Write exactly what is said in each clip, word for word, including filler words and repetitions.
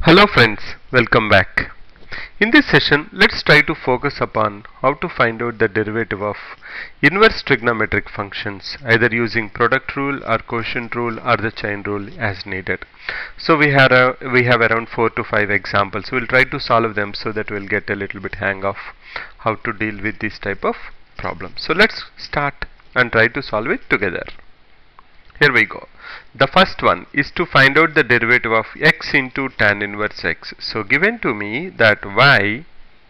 Hello friends, welcome back. In this session, let's try to focus upon how to find out the derivative of inverse trigonometric functions, either using product rule or quotient rule or the chain rule as needed. So we have a, we have around four to five examples. We'll try to solve them so that we'll get a little bit hang of how to deal with this type of problem. So let's start and try to solve it together. Here we go. The first one is to find out the derivative of x into tan inverse x. So given to me that y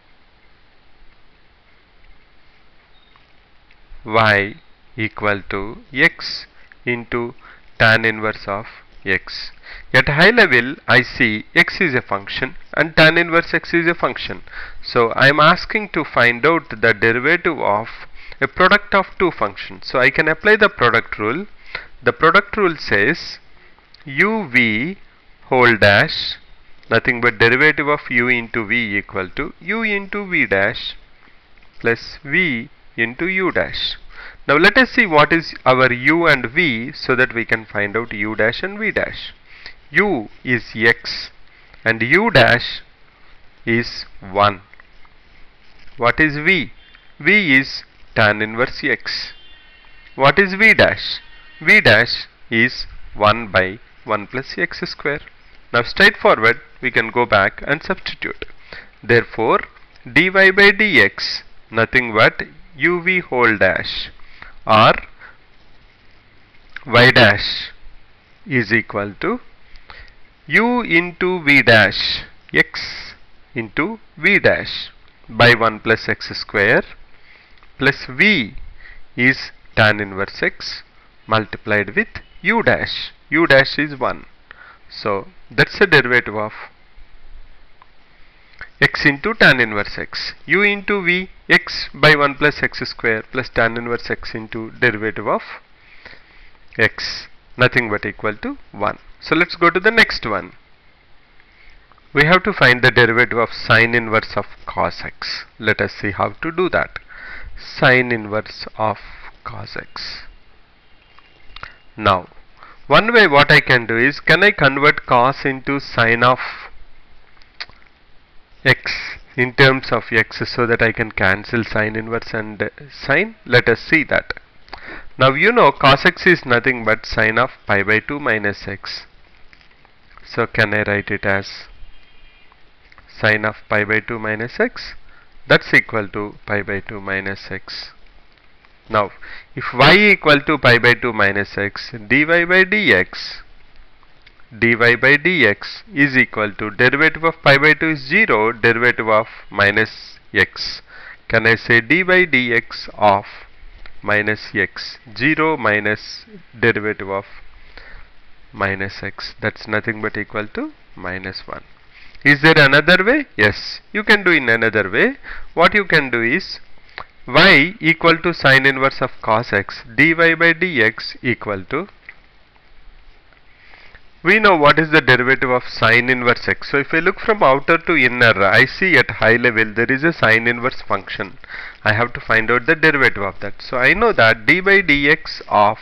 y equal to x into tan inverse of x. At high level I see x is a function and tan inverse x is a function. So I am asking to find out the derivative of a product of two functions. So I can apply the product rule. The product rule says uv whole dash, nothing but derivative of u into v equal to u into v dash plus v into u dash. Now let us see what is our u and v so that we can find out u dash and v dash. U is x and u dash is one. What is v? V is tan inverse x. What is v dash? V dash is one by one plus x square. Now straightforward we can go back and substitute. Therefore dy by dx nothing but uv whole dash or y dash is equal to u into v dash x into v dash by one plus x square plus v is tan inverse x multiplied with u dash. U dash is one. So that's the derivative of x into tan inverse x. U into v, x by one plus x square plus tan inverse x into derivative of x, nothing but equal to one. So let's go to the next one. We have to find the derivative of sine inverse of cos x. Let us see how to do that. Sine inverse of cos x. Now, one way what I can do is, can I convert cos into sine of x in terms of x so that I can cancel sine inverse and uh, sine? Let us see that. Now you know cos x is nothing but sine of pi by two minus x. So can I write it as sine of pi by two minus x? That's equal to pi by two minus x. Now, if y equal to pi by two minus x, dy by dx, dy by dx is equal to derivative of pi by two is zero, derivative of minus x. Can I say dy by dx of minus x, zero minus derivative of minus x, that's nothing but equal to minus one. Is there another way? Yes, you can do in another way. What you can do is y equal to sine inverse of cos x, dy by dx equal to, we know what is the derivative of sine inverse x. So if I look from outer to inner, I see at high level there is a sine inverse function. I have to find out the derivative of that. So I know that dy by dx of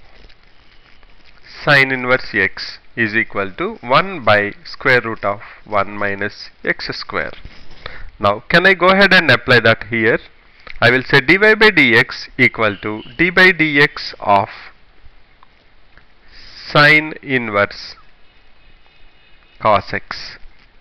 sine inverse x is equal to one by square root of one minus x square. Now can I go ahead and apply that here? I will say dy by dx equal to d by dx of sine inverse cos x.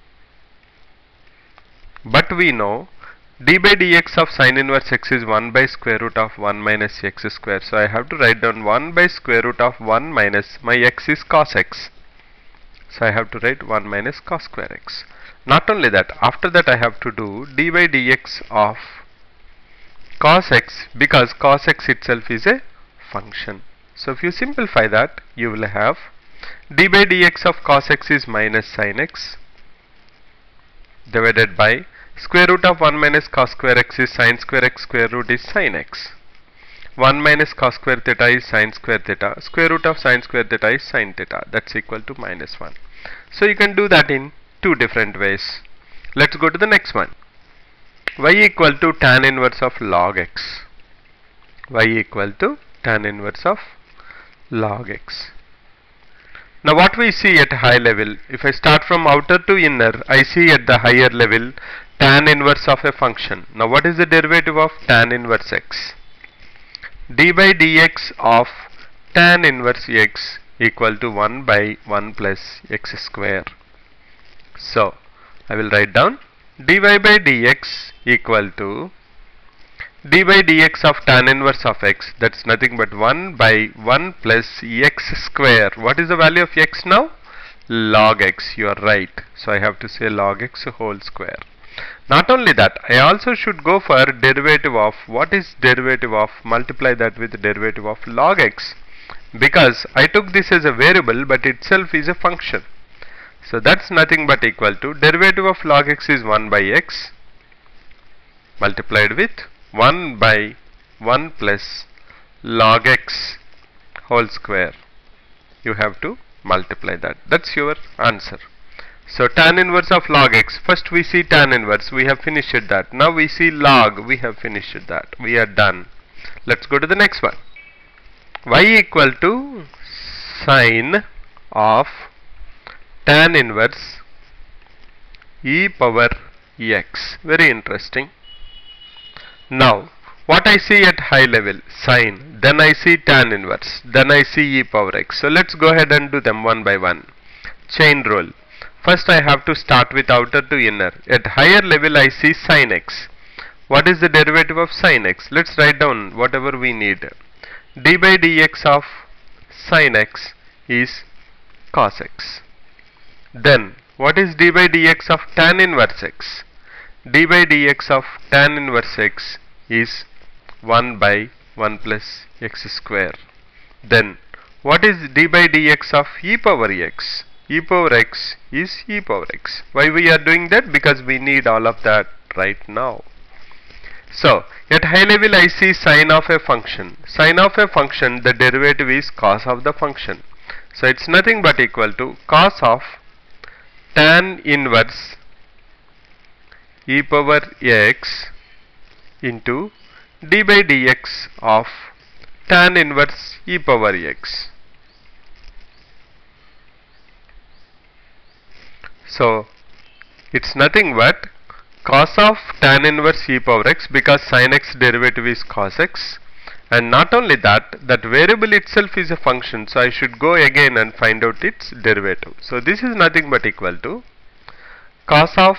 But we know d by dx of sine inverse x is one by square root of one minus x square. So I have to write down one by square root of one minus my x is cos x. So I have to write one minus cos square x. Not only that, after that I have to do d by dx of cos x, because cos x itself is a function. So if you simplify that, you will have d by dx of cos x is minus sin x divided by square root of one minus cos square x is sin square x, square root is sin x. one minus cos square theta is sin square theta, square root of sin square theta is sin theta, that's equal to minus one. So you can do that in two different ways. Let's go to the next one. Y equal to tan inverse of log x. Y equal to tan inverse of log x. Now what we see at high level, if I start from outer to inner, I see at the higher level tan inverse of a function. Now what is the derivative of tan inverse x? D by dx of tan inverse x equal to one by one plus x square. So I will write down dy by dx equal to d by dx of tan inverse of x, that's nothing but one by one plus x square. What is the value of x now? Log x, you are right. So I have to say log x whole square. Not only that, I also should go for derivative of, what is derivative of, multiply that with derivative of log x, because I took this as a variable but itself is a function. So that's nothing but equal to derivative of log x is one by x multiplied with one by one plus log x whole square. You have to multiply that. That's your answer. So tan inverse of log x. First we see tan inverse. We have finished that. Now we see log. We have finished that. We are done. Let's go to the next one. Y equal to sine of tan inverse e power x. Very interesting. Now, what I see at high level, sine, then I see tan inverse, then I see e power x. So let's go ahead and do them one by one. Chain rule. First I have to start with outer to inner. At higher level I see sine x. What is the derivative of sine x? Let's write down whatever we need. D by dx of sine x is cos x. Then, what is d by dx of tan inverse x? D by dx of tan inverse x is one by one plus x square. Then what is d by dx of e power x? E power x is e power x. Why we are doing that? Because we need all of that right now. So at high level I see sine of a function. Sine of a function, the derivative is cos of the function. So it's nothing but equal to cos of tan inverse e power x into d by dx of tan inverse e power x. So it's nothing but cos of tan inverse e power x, because sin x derivative is cos x, and not only that, that variable itself is a function, so I should go again and find out its derivative. So this is nothing but equal to cos of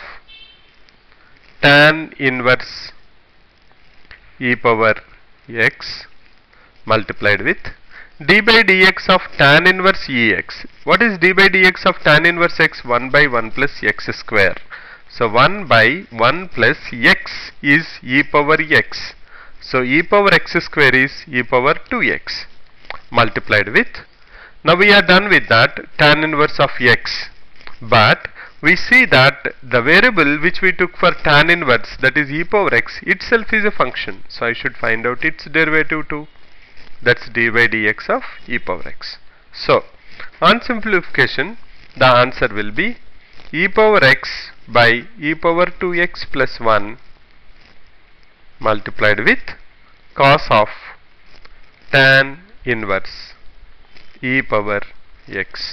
tan inverse e power x multiplied with d by dx of tan inverse ex. What is d by dx of tan inverse x? one by one plus x square. So one by one plus x is e power x. So e power x square is e power two x multiplied with, now we are done with that, tan inverse of x. But we see that the variable which we took for tan inverse, that is e power x, itself is a function. So I should find out its derivative too. That's d by dx of e power x. So on simplification, the answer will be e power x by e power two x plus one multiplied with cos of tan inverse e power x.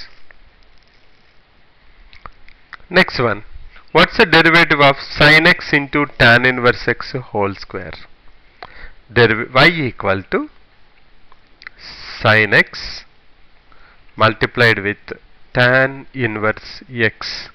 Next one. What's the derivative of sin x into tan inverse x whole square? Deriv y equal to sin x multiplied with tan inverse x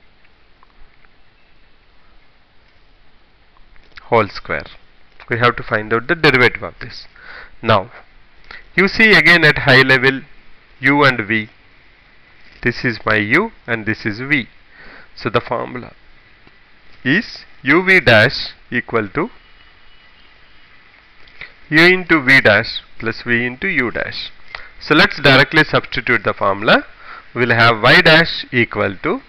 whole square. We have to find out the derivative of this. Now, you see again at high level u and v. This is my u and this is v. So the formula is uv dash equal to u into v dash plus v into u dash. So let's directly substitute the formula. We will have y dash equal to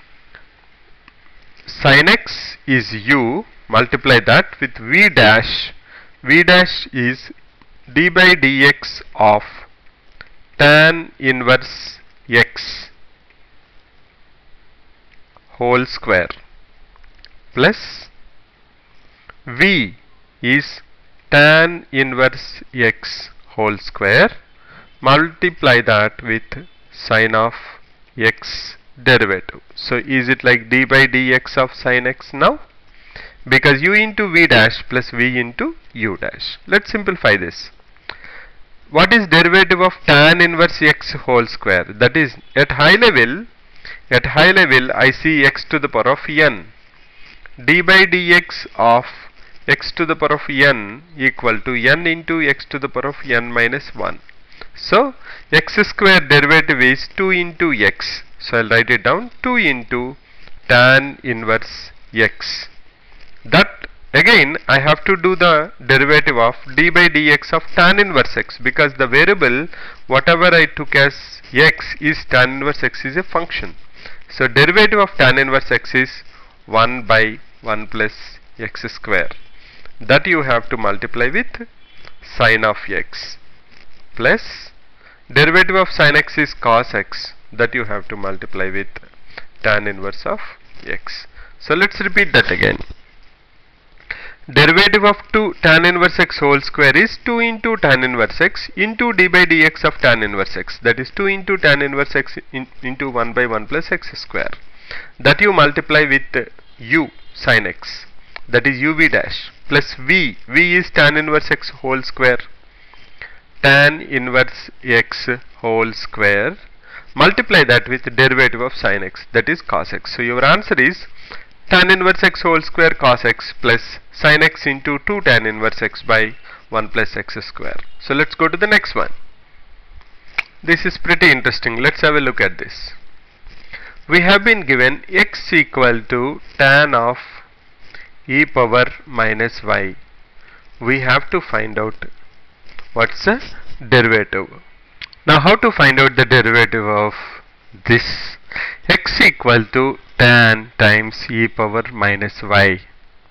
sin x is u, multiply that with v dash. V dash is d by dx of tan inverse x whole square plus v is tan inverse x whole square, multiply that with sine of x derivative. So is it like d by dx of sine x now? Because u into v dash plus v into u dash. Let's simplify this. What is derivative of tan inverse x whole square? That is, at high level, at high level I see x to the power of n. D by dx of x to the power of n equal to n into x to the power of n minus one. So x square derivative is two into x. So I'll write it down, two into tan inverse x. That again I have to do the derivative of d by dx of tan inverse x, because the variable whatever I took as x is tan inverse x is a function. So derivative of tan inverse x is one by one plus x square. That you have to multiply with sine of x, plus derivative of sine x is cos x. That you have to multiply with tan inverse of x. So let's repeat that again. Derivative of two tan inverse x whole square is two into tan inverse x into d by dx of tan inverse x. That is two into tan inverse x in, into one by one plus x square. That you multiply with uh, u sin x. That is uv dash plus v. V is tan inverse x whole square. Tan inverse x whole square. Multiply that with derivative of sin x. That is cos x. So your answer is tan inverse x whole square cos x plus sin x into two tan inverse x by one plus x square. So let's go to the next one. This is pretty interesting. Let's have a look at this. We have been given x equal to tan of e power minus y. We have to find out what's the derivative. Now how to find out the derivative of this? X equal to tan times e power minus y.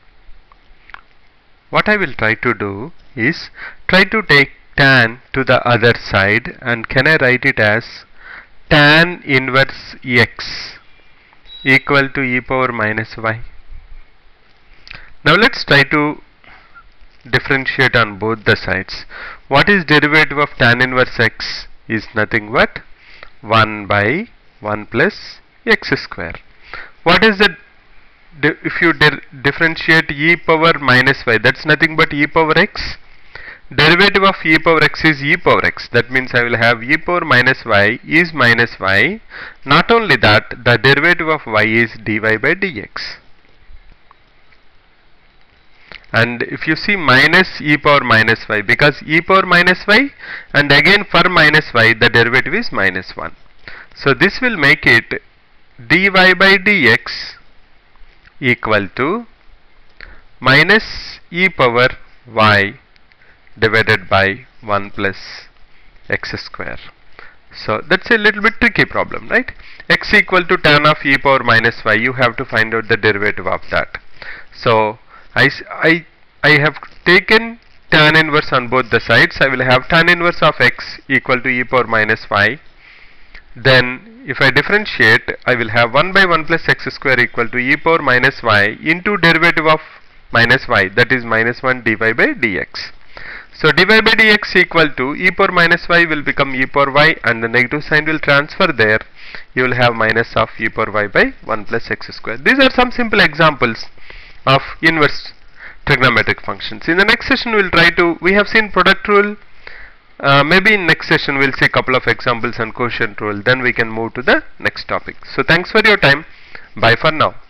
What I will try to do is try to take tan to the other side, and can I write it as tan inverse x equal to e power minus y. Now let's try to differentiate on both the sides. What is derivative of tan inverse x? Is nothing but one by one plus x square. What is the if you differentiate e power minus y, that's nothing but e power x. Derivative of e power x is e power x. That means I will have e power minus y is minus y. Not only that, the derivative of y is dy by dx. And if you see minus e power minus y, because e power minus y and again for minus y, the derivative is minus one. So this will make it dy by dx equal to minus e power y divided by one plus x square. So that's a little bit tricky problem, right? X equal to tan of e power minus y, you have to find out the derivative of that. So I, I, I have taken tan inverse on both the sides. I will have tan inverse of x equal to e power minus y. Then if I differentiate, I will have one by one plus x square equal to e power minus y into derivative of minus y, that is minus one dy by dx. So dy by dx equal to e power minus y will become e power y, and the negative sign will transfer there. You will have minus of e power y by one plus x square. These are some simple examples of inverse trigonometric functions. In the next session we will try to, we have seen product rule. Uh, maybe in next session we will see a couple of examples on quotient rule. Then we can move to the next topic. So thanks for your time. Bye for now.